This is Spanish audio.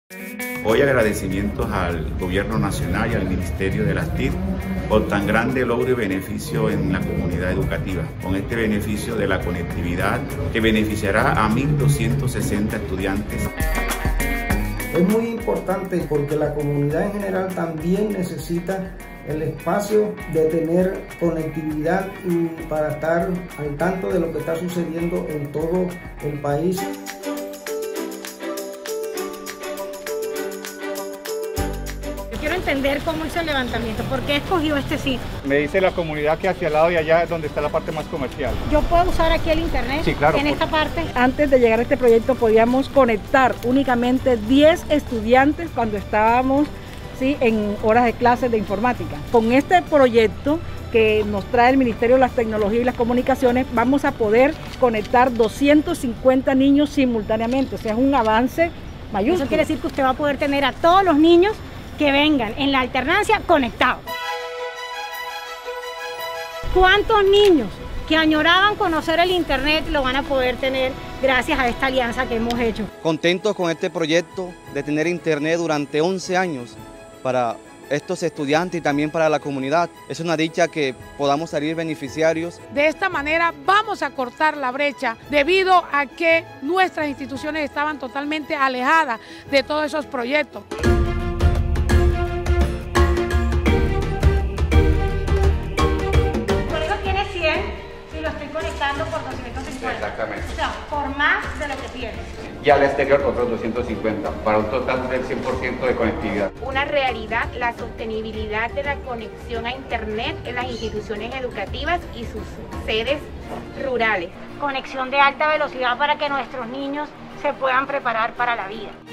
Hoy agradecimientos al Gobierno Nacional y al Ministerio de las TIC por tan grande logro y beneficio en la comunidad educativa, con este beneficio de la conectividad que beneficiará a 1.260 estudiantes. Es muy importante porque la comunidad en general también necesita el espacio de tener conectividad y para estar al tanto de lo que está sucediendo en todo el país. Quiero entender cómo hizo el levantamiento, por qué escogió este sitio. Me dice la comunidad que hacia el lado de allá es donde está la parte más comercial. ¿Yo puedo usar aquí el internet? Sí, claro. En esta parte. Antes de llegar a este proyecto podíamos conectar únicamente 10 estudiantes cuando estábamos en horas de clases de informática. Con este proyecto que nos trae el Ministerio de las Tecnologías y las Comunicaciones, vamos a poder conectar 250 niños simultáneamente. O sea, es un avance mayúsculo. Eso quiere decir que usted va a poder tener a todos los niños que vengan en la alternancia conectados. ¿Cuántos niños que añoraban conocer el internet lo van a poder tener gracias a esta alianza que hemos hecho? Contentos con este proyecto de tener internet durante 11 años para estos estudiantes y también para la comunidad. Es una dicha que podamos salir beneficiarios. De esta manera vamos a cortar la brecha debido a que nuestras instituciones estaban totalmente alejadas de todos esos proyectos. Lo estoy conectando por 250. Exactamente. O sea, por más de lo que tiene. Y al exterior otros 250, para un total del 100% de conectividad. Una realidad la sostenibilidad de la conexión a internet en las instituciones educativas y sus sedes rurales. Conexión de alta velocidad para que nuestros niños se puedan preparar para la vida.